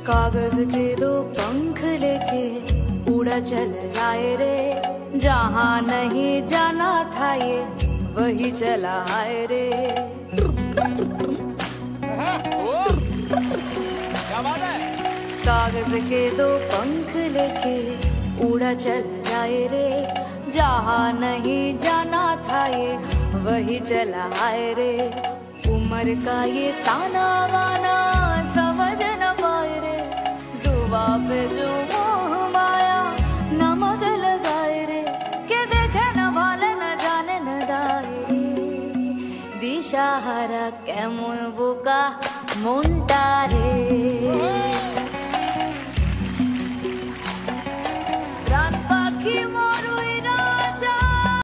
कागज के दो पंख लेके उड़ा चल जाए रे, जहाँ नहीं जाना था ये वही चला है रे। क्या बात है? कागज के दो पंख लेके उड़ा चल जाए रे, जहाँ नहीं जाना था ये वही चला है रे। उम्र का ये ताना वाना समझ न पाए रे, जुबा पे जो मोह माया नमक लगाए रे, के देखे न भाले न जाने न दाए रे। दिशा हारा केमन बोका मुंटा रे।